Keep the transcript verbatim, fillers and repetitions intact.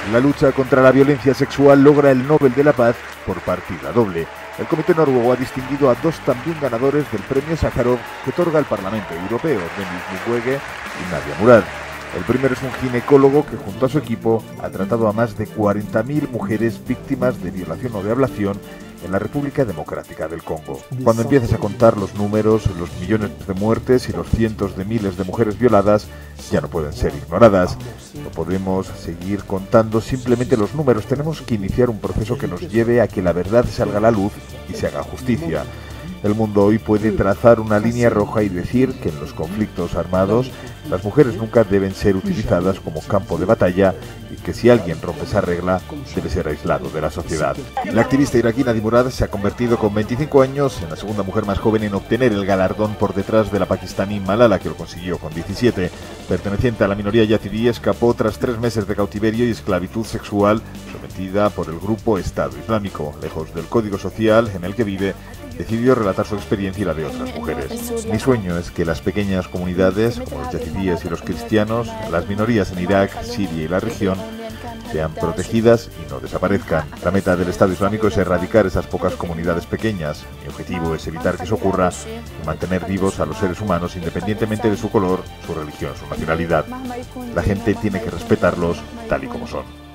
La lucha contra la violencia sexual logra el Nobel de la Paz por partida doble. El Comité Noruego ha distinguido a dos también ganadores del premio Sájarov que otorga el Parlamento Europeo, Denis Mukwege y Nadia Murad. El primero es un ginecólogo que junto a su equipo ha tratado a más de cuarenta mil mujeres víctimas de violación o de ablación en la República Democrática del Congo. Cuando empiezas a contar los números, los millones de muertes y los cientos de miles de mujeres violadas, ya no pueden ser ignoradas. No podemos seguir contando simplemente los números, tenemos que iniciar un proceso que nos lleve a que la verdad salga a la luz y se haga justicia. El mundo hoy puede trazar una línea roja y decir que en los conflictos armados las mujeres nunca deben ser utilizadas como campo de batalla y que si alguien rompe esa regla debe ser aislado de la sociedad. La activista iraquí Nadia Murad se ha convertido con veinticinco años en la segunda mujer más joven en obtener el galardón por detrás de la pakistaní Malala, que lo consiguió con diecisiete. Perteneciente a la minoría yazidí, escapó tras tres meses de cautiverio y esclavitud sexual sometida por el grupo Estado Islámico. Lejos del código social en el que vive, decidió relatar su experiencia y la de otras mujeres. Mi sueño es que las pequeñas comunidades, como los yazidíes y los cristianos, las minorías en Irak, Siria y la región, sean protegidas y no desaparezcan. La meta del Estado Islámico es erradicar esas pocas comunidades pequeñas. Mi objetivo es evitar que eso ocurra y mantener vivos a los seres humanos independientemente de su color, su religión, su nacionalidad. La gente tiene que respetarlos tal y como son.